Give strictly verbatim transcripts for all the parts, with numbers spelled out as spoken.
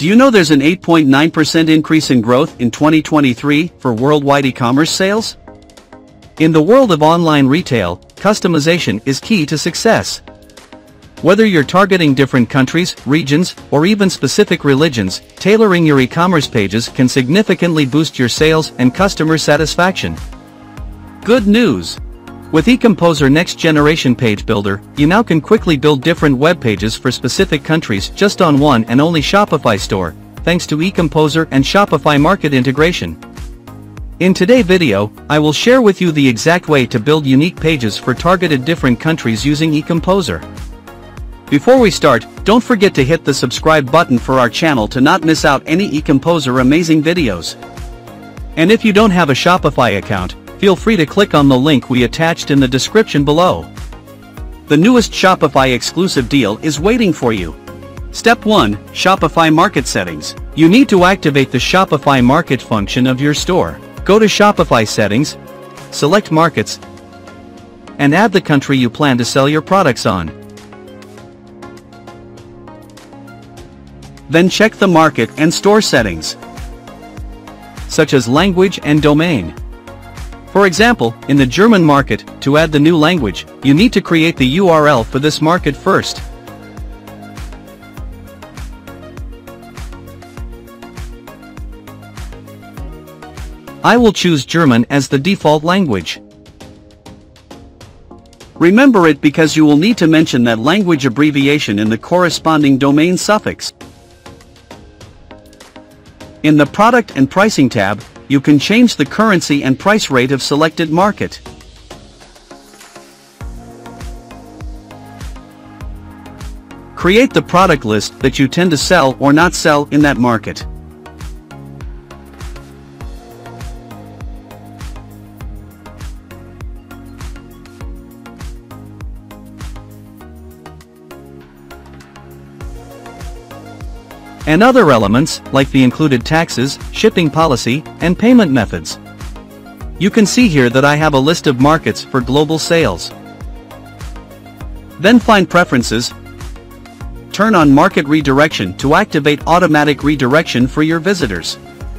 Do you know there's an eight point nine percent increase in growth in twenty twenty-three for worldwide e-commerce sales? In the world of online retail, customization is key to success. Whether you're targeting different countries, regions, or even specific religions, tailoring your e-commerce pages can significantly boost your sales and customer satisfaction. Good news! With eComposer Next Generation Page Builder, you now can quickly build different web pages for specific countries just on one and only Shopify store, thanks to eComposer and Shopify Market integration. In today's video, I will share with you the exact way to build unique pages for targeted different countries using eComposer. Before we start, don't forget to hit the subscribe button for our channel to not miss out any eComposer amazing videos. And if you don't have a Shopify account, feel free to click on the link we attached in the description below. The newest Shopify exclusive deal is waiting for you. Step one. Shopify Market Settings. You need to activate the Shopify Market function of your store. Go to Shopify Settings, select Markets, and add the country you plan to sell your products on. Then check the market and store settings, such as language and domain. For example, in the German market, to add the new language, you need to create the U R L for this market first. I will choose German as the default language. Remember it because you will need to mention that language abbreviation in the corresponding domain suffix. In the Product and Pricing tab, you can change the currency and price rate of selected market. Create the product list that you tend to sell or not sell in that market. And other elements, like the included taxes, shipping policy, and payment methods. You can see here that I have a list of markets for global sales. Then find Preferences. Turn on Market Redirection to activate automatic redirection for your visitors.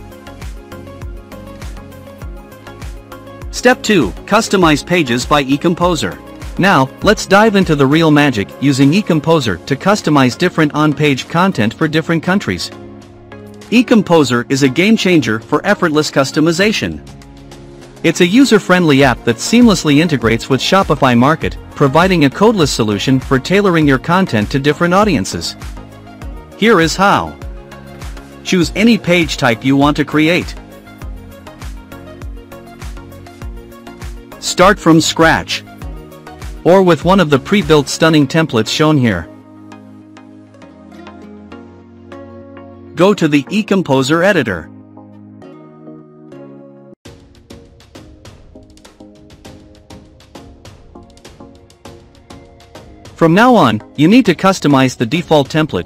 Step two. Customize pages by eComposer. Now, let's dive into the real magic using eComposer to customize different on-page content for different countries. eComposer is a game changer for effortless customization. It's a user-friendly app that seamlessly integrates with Shopify Market, providing a codeless solution for tailoring your content to different audiences. Here is how. Choose any page type you want to create. Start from scratch, or with one of the pre-built stunning templates shown here. Go to the eComposer editor. From now on, you need to customize the default template.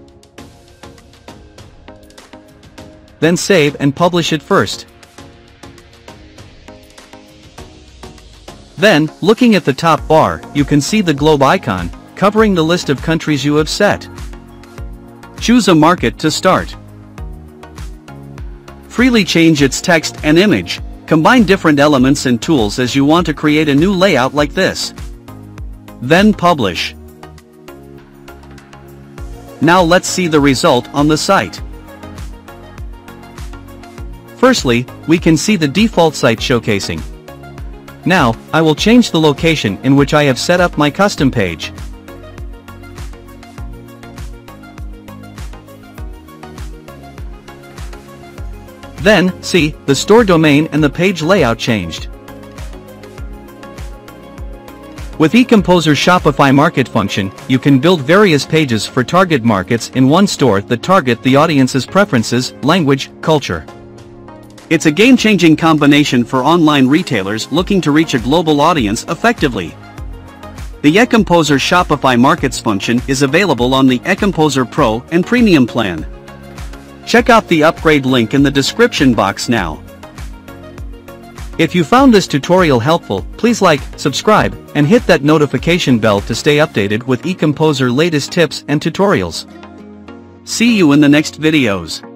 Then save and publish it first. Then, looking at the top bar, you can see the globe icon, covering the list of countries you have set. Choose a market to start. Freely change its text and image. Combine different elements and tools as you want to create a new layout like this. Then publish. Now let's see the result on the site. Firstly, we can see the default site showcasing. Now, I will change the location in which I have set up my custom page. Then, see, the store domain and the page layout changed. With eComposer Shopify Market function, you can build various pages for target markets in one store that target the audience's preferences, language, culture. It's a game-changing combination for online retailers looking to reach a global audience effectively. The eComposer Shopify Markets function is available on the eComposer Pro and Premium plan. Check out the upgrade link in the description box now. If you found this tutorial helpful, please like, subscribe, and hit that notification bell to stay updated with eComposer latest tips and tutorials. See you in the next videos.